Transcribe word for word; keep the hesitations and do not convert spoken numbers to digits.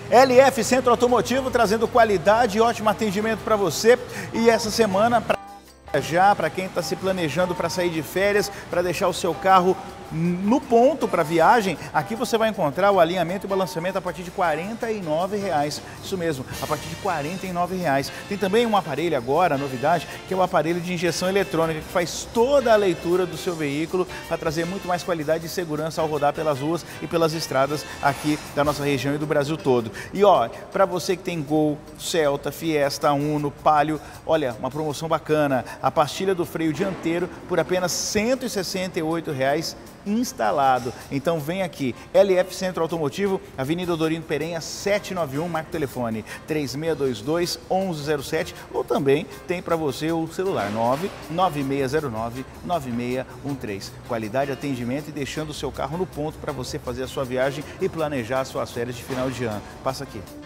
L F Centro Automotivo trazendo qualidade e ótimo atendimento para você. E essa semana, para viajar, para quem está se planejando para sair de férias, para deixar o seu carro no ponto para viagem, aqui você vai encontrar o alinhamento e balanceamento a partir de quarenta e nove reais. Isso mesmo, a partir de quarenta e nove reais. Tem também um aparelho agora, a novidade, que é o aparelho de injeção eletrônica, que faz toda a leitura do seu veículo para trazer muito mais qualidade e segurança ao rodar pelas ruas e pelas estradas aqui da nossa região e do Brasil todo. E ó, para você que tem Gol, Celta, Fiesta, Uno, Palio, olha, uma promoção bacana. A pastilha do freio dianteiro por apenas cento e sessenta e oito reais instalado. Então vem aqui, L F Centro Automotivo, Avenida Odorindo Perenha, setecentos e noventa e um, marca o telefone três seis dois dois, um um zero sete, ou também tem para você o celular nove nove seis zero nove, nove seis um três. Qualidade, atendimento e deixando o seu carro no ponto para você fazer a sua viagem e planejar as suas férias de final de ano. Passa aqui.